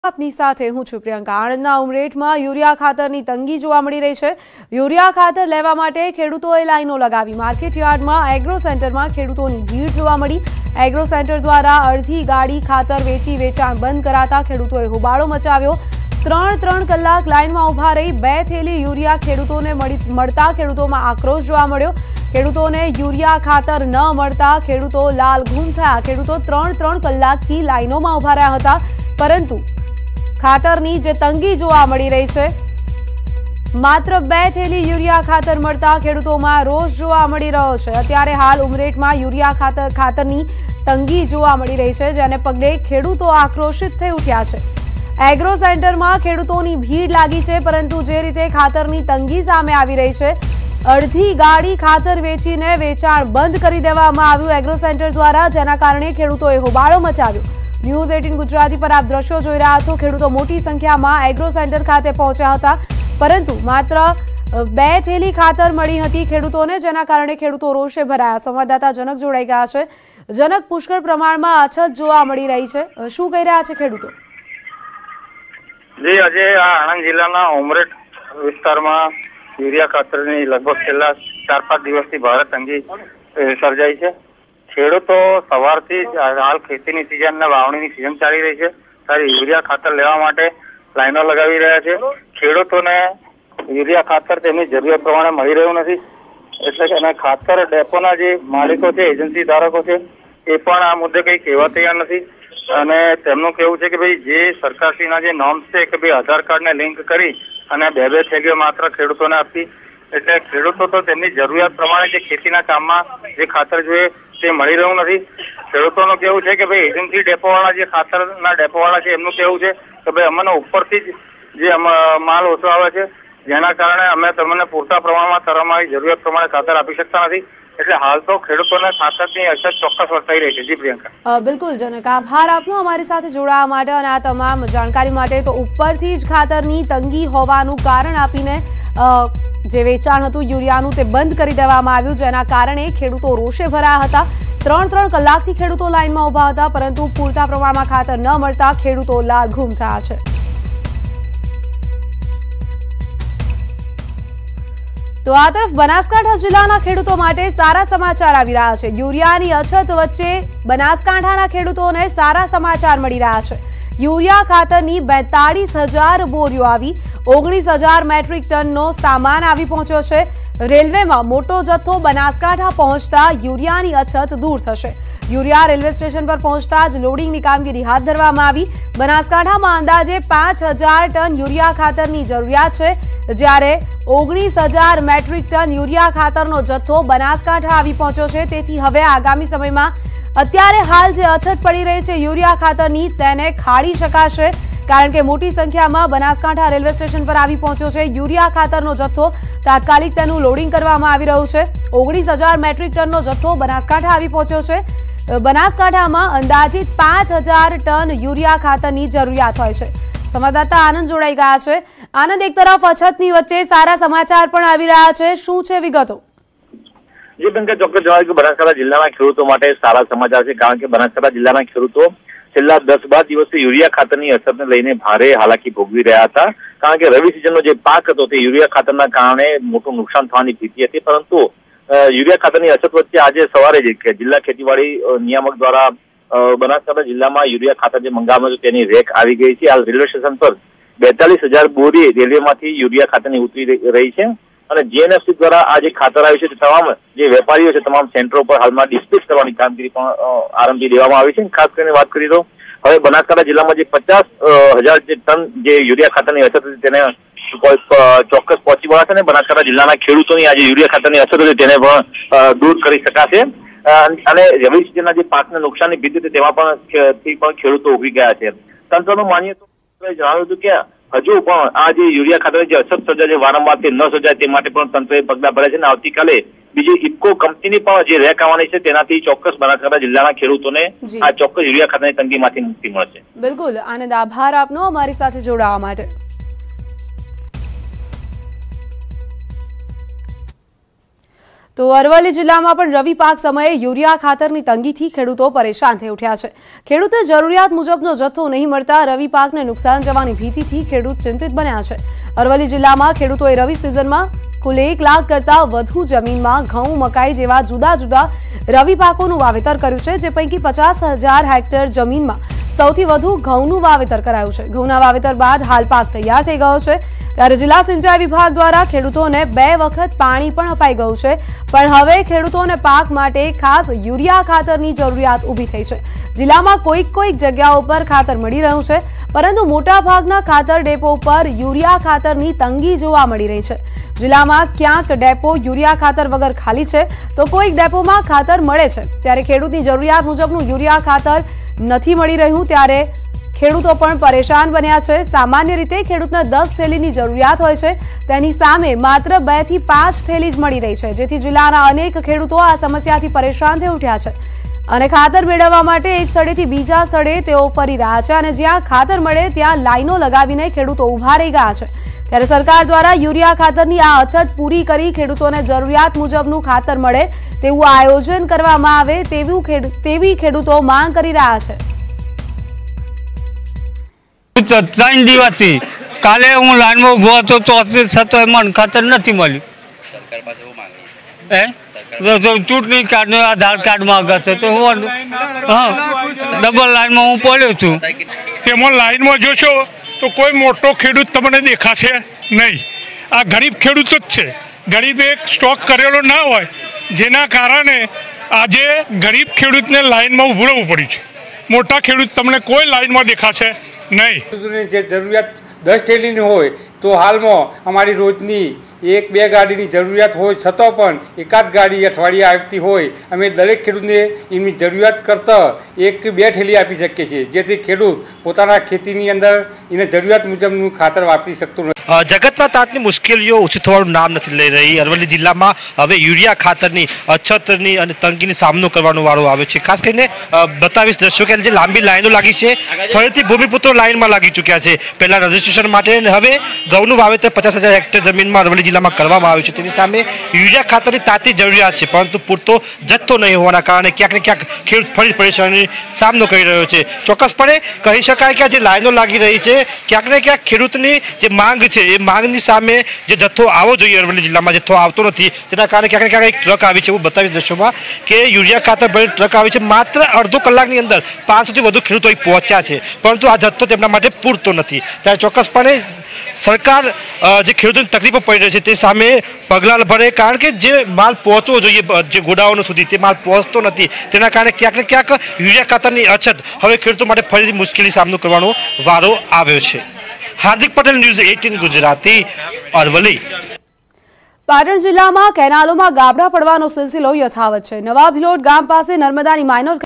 આપની સાથે હું છું પ્રિયંકા। આણંદના ઉમરેઠમાં યુરિયા ખાતરની તંગી જોવા મળી રહી છે। યુરિયા ખાતર લેવા માટે ખેડૂતોએ લાઈનો લગાવી। માર્કેટ યાર્ડમાં એગ્રો સેન્ટરમાં ખેડૂતોની ભીડ જોવા મળી। એગ્રો સેન્ટર દ્વારા અડધી ગાડી ખાતર વેચી વેચાણ બંધ કરાતા ખેડૂતોએ હોબાળો મચાવ્યો। 3 કલાક લાઈનમાં ઊભા રહી 2 થેલી યુરિયા ખેડૂતોને મળતા ખેડૂતોમાં આક્રોશ જોવા મળ્યો। ખેડૂતોને યુરિયા ખાતર ન મળતા ખેડૂતો લાલઘૂમ થયા। ખેડૂતો 3 કલાકથી લાઈનોમાં ઊભા રહ્યા હતા, પરંતુ ખાતરની જે તંગી જોવા મળી રહી છે, માત્ર 2 થેલી યુરિયા ખાતર મળતા ખેડૂતોમાં રોષ જોવા મળી રહ્યો છે। અત્યારે હાલ ઉમરેઠમાં યુરિયા ખાતરની તંગી જોવા મળી રહી છે, જેને પગલે ખેડૂતો આક્રોશિત થઈ ઉઠ્યા છે। એગ્રો સેન્ટરમાં ખેડૂતોની ભીડ લાગી છે, પરંતુ જે રીતે ખાતરની તંગી સામે આવી રહી છે, અડધી ગાડી ખાતર વેચીને વેચાણ બંધ કરી દેવામાં આવ્યું એગ્રો સેન્ટર દ્વારા, જેના કારણે ખેડૂતોએ હોબાળો મચાવ્યો। ન્યૂઝ 18 ગુજરાતી પર આપ દ્રશ્યો જોઈ રહ્યા છો। ખેડૂતો મોટી સંખ્યામાં એગ્રો સેન્ટર ખાતે પહોંચ્યા હતા, પરંતુ માત્ર 2 થેલી ખાતર મળી હતી ખેડૂતોને, જેના કારણે ખેડૂતો રોષે ભરાયા। સંવાદદાતા જનક જોડાઈ ગયા છે। જનક, પુષ્કળ પ્રમાણમાં અછત જોવા મળી રહી છે, શું કહી રહ્યા છે ખેડૂતો? જી, આજે આણંદ જિલ્લાના ઉમરેઠ વિસ્તારમાં યુરિયા ખાતરની લગભગ છેલ્લા 4-5 દિવસથી ભારે તંગી સર્જાઈ છે। ખેડૂતો સવારથી જ હાલ ખેતીની સિઝન ને વાવણીની સિઝન ચાલી રહી છે, ત્યારે યુરિયા ખાતર લેવા માટે લાઈનો લગાવી રહ્યા છે। ખેડૂતોને યુરિયા ખાતર તેમની જરૂરિયાત પ્રમાણે મળી રહ્યું નથી, એટલે કે અને ખાતર ડેપોના જે માલિકો છે, એજન્સી ધારકો છે, એ પણ આ મુદ્દે કંઈ કહેવા તૈયાર નથી। અને તેમનું કહેવું છે કે ભાઈ જે સરકારશ્રીના જે નોર્મ્સ છે કે ભાઈ આધાર કાર્ડને લિંક કરી અને 2 થેલીઓ માત્ર ખેડૂતોને આપી, એટલે ખેડૂતો તો તેમની જરૂરિયાત પ્રમાણે જે ખેતીના કામમાં જે ખાતર જોઈએ તે મળી રહ્યું નથી। ખેડૂતોનું કહેવું છે કે ભાઈ એજન્સી ડેપોવાળા જે ખાતરના ડેપોવાળા છે, એમનું કહેવું છે કે ભાઈ અમને ઉપરથી જ જે માલ ઓછો આવે છે, જેના કારણે અમે તમને પૂરતા પ્રમાણમાં તમારી જરૂરિયાત પ્રમાણે ખાતર આપી શકતા નથી। એટલે હાલ તો ખેડૂતોને ખાતરની અછત ચોક્કસ વર્તાઈ રહી છે। જી પ્રિયંકા। બિલકુલ જનક, આભાર આપનો અમારી સાથે જોડાવા માટે અને આ તમામ જાણકારી માટે। તો ઉપરથી જ ખાતરની તંગી હોવાનું કારણ આપીને જે વેચાણ હતું યુરિયાનું તે બંધ કરી દેવામાં આવ્યું, જેના કારણે ખેડૂતો રોષે ભરાયા હતા। 3 કલાકથી ખેડૂતો લાઈનમાં ઊભા હતા, પરંતુ પૂરતા પ્રમાણમાં ખાતર ન મળતા ખેડૂતો લાલઘૂમ થયા છે। તો આ તરફ બનાસકાંઠા જિલ્લાના ખેડૂતો માટે સારા સમાચાર આવી રહ્યા છે। યુરિયાની અછત વચ્ચે બનાસકાંઠાના ખેડૂતોને સારા સમાચાર મળી રહ્યા છે। યુરિયા ખાતરની 42,000 બોરીઓ આવી, 19,000 મેટ્રિક ટનનો સામાન આવી પહોંચ્યો છે। રેલવેમાં મોટો જથ્થો બનાસકાંઠા પહોંચતા યુરિયાની અછત દૂર થશે। યુરિયા રેલવે સ્ટેશન પર પહોંચતા જ લોડિંગની કામગીરી હાથ ધરવામાં આવી। બનાસકાંઠામાં અંદાજે 5,000 ટન યુરિયા ખાતરની જરૂરિયાત છે, જ્યારે 19,000 મેટ્રિક ટન યુરિયા ખાતરનો જથ્થો બનાસકાંઠા આવી પહોંચ્યો છે। તેથી હવે આગામી સમયમાં અત્યારે હાલ જે અછત પડી રહી છે યુરિયા ખાતરની, તેને ખાળી શકાશે, કારણ કે મોટી સંખ્યામાં બનાસકાંઠા રેલવે સ્ટેશન પર આવી પહોંચ્યો છે યુરિયા ખાતરનો જથ્થો। તાત્કાલિક તેનું લોડિંગ કરવામાં આવી રહ્યું છે। 19,000 મેટ્રિક ટનનો જથ્થો બનાસકાંઠા આવી પહોંચ્યો છે। બનાસકાંઠામાં અંદાજિત 5,000 ટન યુરિયા ખાતરની જરૂરિયાત હોય છે। સંવાદદાતા આનંદ જોડાઈ ગયા છે। આનંદ, એક તરફ અછતની વચ્ચે સારા સમાચાર પણ આવી રહ્યા છે, શું છે વિગતો? જી બેન, ચોક્કસ જણાવ્યું કે બનાસકાંઠા જિલ્લાના ખેડૂતો માટે સારા સમાચાર છે, કારણ કે બનાસકાંઠા જિલ્લાના ખેડૂતો છેલ્લા 10-12 દિવસથી યુરિયા ખાતરની અછતને લઈને ભારે હાલાકી ભોગવી રહ્યા હતા, કારણ કે રવિ સિઝનનો જે પાક હતો તે યુરિયા ખાતરના કારણે મોટું નુકસાન થવાની ભીતિ હતી। પરંતુ યુરિયા ખાતરની અછત વચ્ચે આજે સવારે જ જિલ્લા ખેતીવાડી નિયામક દ્વારા બનાસકાંઠા જિલ્લામાં યુરિયા ખાતર જે મંગાવવાનું હતું તેની રેક આવી ગઈ છે। હાલ રેલવે સ્ટેશન પર 42,000 બોરી રેલવેમાંથી યુરિયા ખાતરની ઉતરી રહી છે, અને જીએનએફસી દ્વારા આ જે ખાતર આવ્યું છે તે તમામ જે વેપારીઓ છે તમામ સેન્ટરો પર હાલમાં ડિસ્પેચ કરવાની કામગીરી પણ આરંભી દેવામાં આવી છે। ખાસ કરીને વાત કરીએ તો હવે બનાસકાંઠા જિલ્લામાં જે 50,000 ટન જે યુરિયા ખાતરની અછત હતી તેને ચોક્કસ પહોંચી વળાશે, અને બનાસકાંઠા જિલ્લાના ખેડૂતોની આજે યુરિયા ખાતરની અછત હતી તેને પણ દૂર કરી શકાશે। અને રવિ સિઝનના જે પાકને નુકસાનની ભીતિ હતી તેમાં પણ ખેડૂતો ઉભી ગયા છે। તંત્રનું માનીએ તો જણાવ્યું હતું કે હજુ પણ આ જે યુરિયા ખાતરની જે અછત સર્જાય છે વારંવાર તે ન સર્જાય તે માટે પણ તંત્રએ પગલાં ભર્યા છે, અને આવતીકાલે બીજી ઇફકો કંપનીની પણ જે રેક આવવાની છે, તેનાથી ચોક્કસ બનાસકાંઠા જિલ્લાના ખેડૂતોને આ ચોક્કસ યુરિયા ખાતરની તંગીમાંથી મુક્તિ મળશે। બિલકુલ આનંદ, આભાર આપનો અમારી સાથે જોડાવા માટે। તો અરવલ્લી જિલ્લામાં પણ રવિ પાક સમયે યુરિયા ખાતરની તંગીથી ખેડૂતો પરેશાન થઈ ઉઠ્યા છે। ખેડૂતો જરૂરિયાત મુજબનો જથ્થો નહીં મળતા રવિ પાકને નુકસાન જવાની ભીતિથી ખેડૂત ચિંતિત બન્યા છે। અરવલ્લી જિલ્લામાં ખેડૂતોએ રવિ સિઝનમાં કુલ 1 લાખ કરતા વધુ જમીનમાં ઘઉં, મકાઈ જેવા જુદા જુદા રવિ પાકોનું વાવેતર કર્યું છે, જે પૈકી 50,000 હેક્ટર જમીનમાં સૌથી વધુ ઘઉંનું વાવેતર કરાયું છે। ઘઉંના વાવેતર બાદ હાલ પાક તૈયાર થઈ ગયો છે, ત્યારે જિલ્લા સિંચાઈ વિભાગ દ્વારા ખેડૂતોને 2 વખત પાણી પણ અપાઈ ગયું છે, પણ હવે ખેડૂતોને પાક માટે ખાસ યુરિયા ખાતરની જરૂરિયાત ઊભી થઈ છે। જિલ્લામાં કોઈક જગ્યાઓ પર ખાતર મળી રહ્યું છે, પરંતુ મોટાભાગના ખાતર ડેપો પર યુરિયા ખાતરની તંગી જોવા મળી રહી છે। જિલ્લામાં ક્યાંક ડેપો યુરિયા ખાતર વગર ખાલી છે, તો કોઈક ડેપોમાં ખાતર મળે છે, ત્યારે ખેડૂતની જરૂરિયાત મુજબનું યુરિયા ખાતર નથી મળી રહ્યું, ત્યારે ખેડૂતો પણ પરેશાન બન્યા છે। સામાન્ય રીતે ખેડૂતને 10 થેલીની જરૂરિયાત હોય છે, તેની સામે માત્ર 2 થી 5 થેલી જ મળી રહી છે, જેથી જિલ્લાના અનેક ખેડૂતો આ સમસ્યાથી પરેશાન થઈ ઉઠ્યા છે અને ખાતર મેળવવા માટે એક સ્થળેથી બીજા સ્થળે તેઓ ફરી રહ્યા છે અને જ્યાં ખાતર મળે ત્યાં લાઈનો લગાવીને ખેડૂતો ઊભા રહી ગયા છે। ત્યારે સરકાર દ્વારા યુરિયા ખાતરની આ અછત પૂરી કરી ખેડૂતોને જરૂરિયાત મુજબનું ખાતર મળે તેવું આયોજન કરવામાં આવે તેવી ખેડૂતો માંગ કરી રહ્યા છે। 3 દિવસથી કાલે હું લાઈનમાં ઉભો હતો તો છતાં મને ખાતર નથી મળ્યું। ચૂંટણી કાર્ડ આધાર કાર્ડ માંગે છે તો હું ડબલ લાઈનમાં હું પડ્યો છું। તેમાં લાઈનમાં જોશો તો કોઈ મોટો ખેડૂત તમને દેખાશે નહીં। આ ગરીબ ખેડૂત જ છે। ગરીબ એક સ્ટોક કરેલો ના હોય, જેના કારણે આજે ગરીબ ખેડૂતને લાઈનમાં ઊભું રહેવું પડ્યું છે। મોટા ખેડૂત તમને કોઈ લાઈનમાં દેખાશે નહીં। જે જરૂરિયાત 10 થેલીની હોય તો હાલમાં અમારી રોજની 1-2 ગાડીની જરૂરિયાત હોય છતાં પણ એકાદ ગાડી અઠવાડિયે આવતી હોય, અમે દરેક ખેડૂતને એમની જરૂરિયાત કરતાં 1 કે 2 થેલી આપી શકીએ છીએ, જેથી ખેડૂત પોતાના ખેતીની અંદર એને જરૂરિયાત મુજબનું ખાતર વાપરી શકતો નથી। જગતના તાતની મુશ્કેલીઓ ઓછી થવાનું નામ નથી લઈ રહી। અરવલ્લી જિલ્લામાં હવે યુરિયા ખાતરની અછતની અને તંગીની સામનો કરવાનો વારો આવે છે। ખાસ કરીને બતાવીશ દર્શકો કે જે લાંબી લાઈનો લાગી છે, ફરીથી ભૂમિપુત્રો લાઈનમાં લાગી ચૂક્યા છે પહેલા રજીસ્ટ્રેશન માટે, અને હવે ઘઉંનું વાવેતર 50,000 હેક્ટર જમીનમાં અરવલ્લી જિલ્લામાં કરવામાં આવ્યું છે। તેની સામે યુરિયા ખાતરની તાતી જરૂરિયાત છે, પરંતુ પૂરતો જથ્થો નહીં હોવાના કારણે ક્યાંક ને ક્યાંક ખેડૂત ફરી પરેશાની સામનો કરી રહ્યો છે। ચોક્કસપણે કહી શકાય કે આ જે લાઈનો લાગી રહી છે, ક્યાંક ને ક્યાંક ખેડૂતની જે માંગ છે એ માંગની સામે જે જથ્થો આવવો જોઈએ અરવલ્લી જિલ્લામાં જથ્થો આવતો નથી, તેના કારણે ક્યાંક ને ક્યાંક એક ટ્રક આવી છે। એવું બતાવી દ્રશ્યોમાં કે યુરિયા ખાતર ભરેલી ટ્રક આવી છે, માત્ર અડધો કલાકની અંદર 500થી વધુ ખેડૂતો અહીં પહોંચ્યા છે, પરંતુ આ જથ્થો તેમના માટે પૂરતો નથી। ત્યારે ચોક્કસપણે સરકાર જે ખેડૂતોની તકલીફો પડી રહી છે તે સામે પગલાં ભરે, કારણ કે જે માલ પહોંચવો જોઈએ જે ગોડાઉનો સુધી તે માલ પહોંચતો નથી, તેના કારણે ક્યાંક ને ક્યાંક યુરિયા ખાતરની અછત હવે ખેડૂતો માટે ફરીથી મુશ્કેલી સામનો કરવાનો વારો આવ્યો છે। હાર્દિક પટેલ, ન્યૂઝ 18 ગુજરાતી, અરવલ્લી। પાટણ જિલ્લામાં કેનાલોમાં ગાબડા પડવાનો સિલસિલો યથાવત છે। નવા ભિલોટ ગામ પાસે નર્મદાની માઇનોર